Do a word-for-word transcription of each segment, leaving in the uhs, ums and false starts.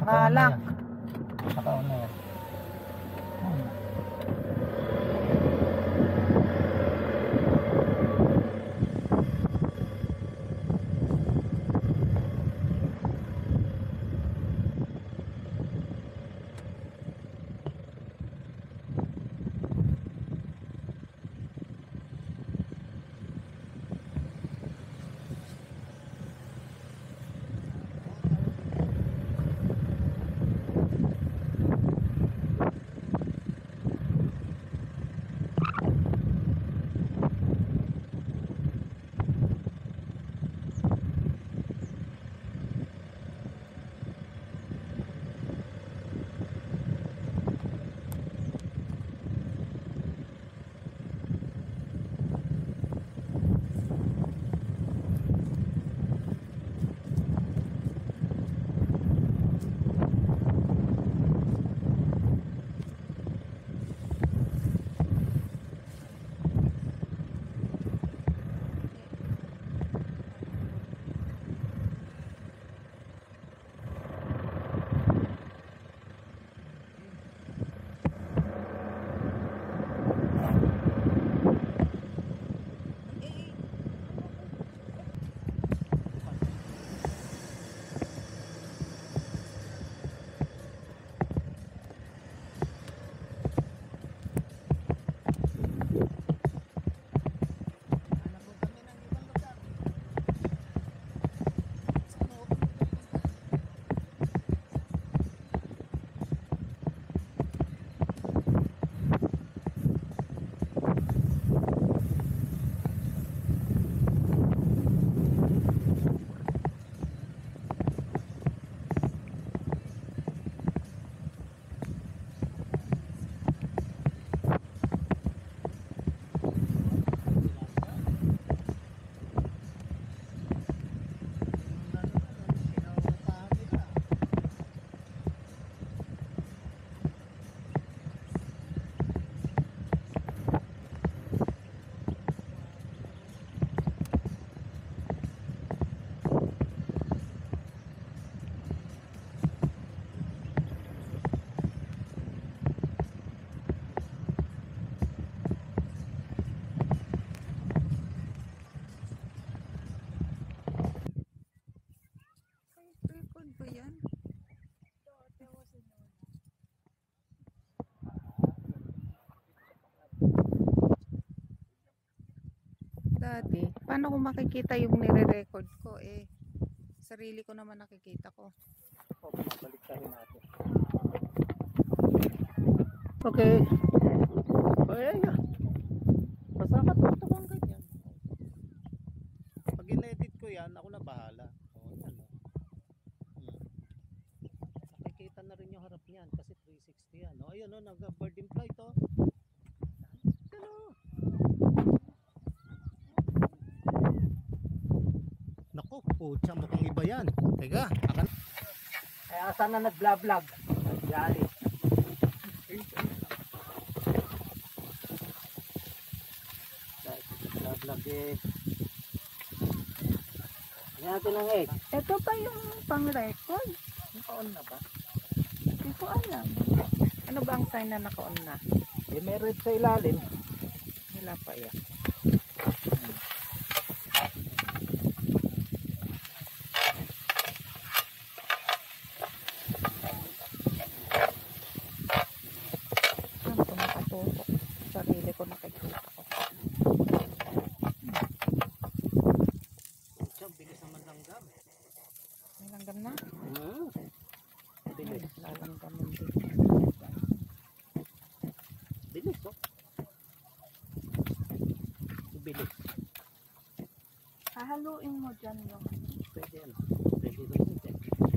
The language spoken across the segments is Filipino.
nakalang. Naka-on-air. Dati, paano ko makikita yung nire-record ko eh? Sarili ko naman nakikita ko. Balik tayo natin. Okay. Ay, ay. Basta ka ito kung ganyan. Pag in-edit ko yan, ako na bahala. O, yan o. Hmm. Nakikita na rin yung harap niyan kasi three sixty yan. O, ayun o, nag-bird in flight o. Yan o. Naku, putya, mukhang iba yan. Teka, akan. Kaya saan na nag-vlog-vlog? Yari. Vlog eh. Yan natin ang egg. Ito pa yung pang-record. Naka-on na ba? Hindi ko alam. Ano ba ang sign na naka-on na? Eh, may red sa ilalim. Wala pa yan. Ano ko nakatutok? Sarili ko nakikita ko. Bilis naman langgam. May langgam na? Hmm. Bilis. Lalanggam din. Bilis oh. Bilis. Hahaluin mo dyan yung... Pwede yan. Pwede rin ito.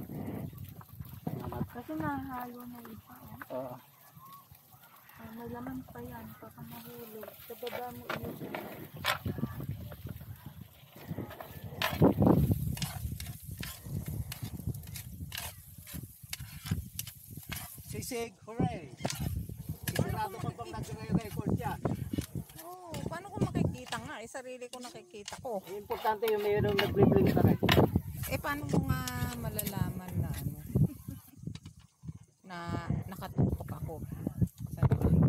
Kasi nahalo na iba. Oh. Oo. Ah, may laman pa yan. Baka mahulog. Sa baba mo iyo dyan. Sisig, hooray! Isirado pa bang nag-record yan? Oo, paano ko makikita nga? Eh, sarili ko nakikita ko. Eh, importante yung mayroong nag-bling-bling sa rin. Eh, paano mo nga malalaman na ano? na nakatutok ako sa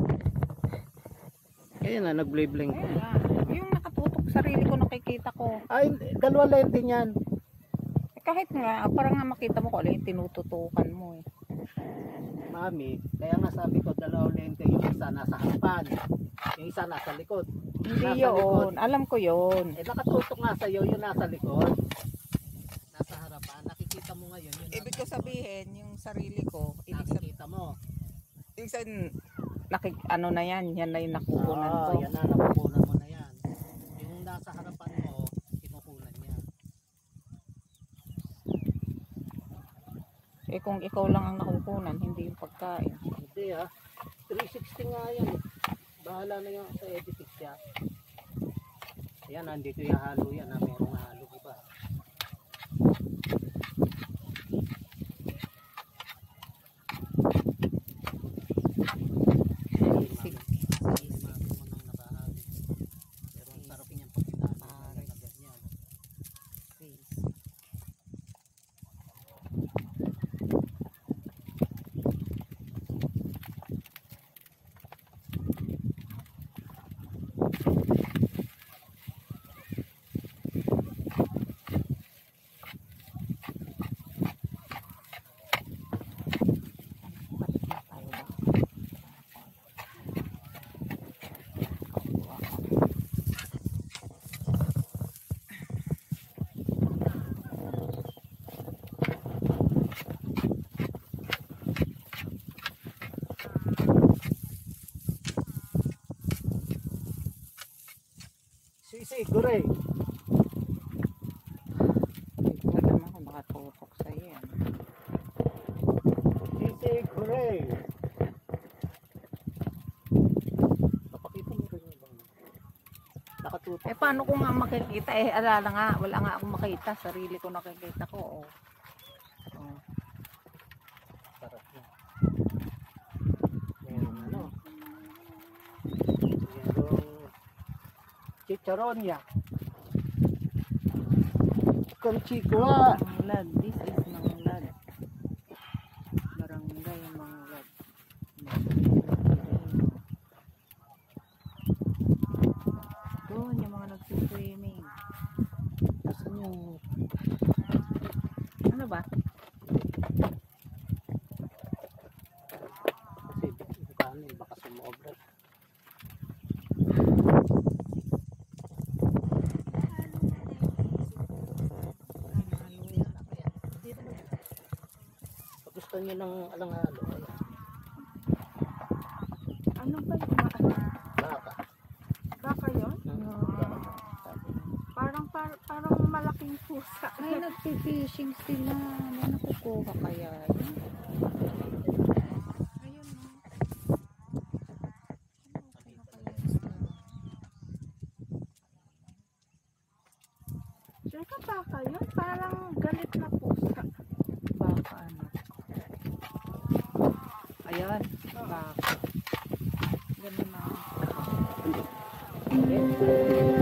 Ayun na, nag-blink. ayun nga, yung nakatutok sarili ko nakikita ko. Ay, dalawa lente niyan. Eh, kahit nga parang nga makita mo ko ano yung tinututukan mo eh. Mami, kaya nga sabi ko dalawang lente, yung isa nasa harapan, yung isa nasa likod. Hindi Nasa yun, likod. alam ko yun. Eh nakatutok nga sa'yo, yung nasa likod. Nasa harapan, nakikita mo ngayon yung Ibig nasa ko likod. sabihin, yung sarili ko, ibig sabihin, Nakikita mo. ibig sabihin, nakik, ano na yan, yan na yung nakukunan Oo, ko. yan na, nakukunan mo na yan. Yung nasa harapan mo, kinukunan niya. Eh kung ikaw lang ang nakukunan, hindi yung pagkain. Hindi ah, three sixty nga yan eh. Bahala na yung sa editing siya. Ayan, nandito yung halo yan, ah. Merong halo iba. Sisig. Sisig. Pero ang sarap niyang pagkinaano na ganyan. Sisig. Sisig, gulay. Alam ako nakatutok sa iyo. Sisig, gulay. Napakita mo rin yung nakatutok. Eh paano ko nga makikita? Eh alala nga, wala nga akong makita. Sarili ko nakikita ko. Oh. Oh. Sarap na. Meron ano. Merong chicharonya. Conchigua. Manglad, this is Manglad. Barangay Manglad. Doon yung mga nagsiswimming. Gusto nyo. Ano ba? Kasi yung kanin baka sumobra. Pag gusto nyo ng alanghalo, ayan. Ano ba yung mga Baka. baka yun? Hmm. Parang par, parang malaking pusa. Ay, nagpipishing sila. May nakukuha kaya yun? Ayun no. Sure ka baka yun? Parang galit na pusa. Baka ano. Ayan. Baka. Ganun na. Eh,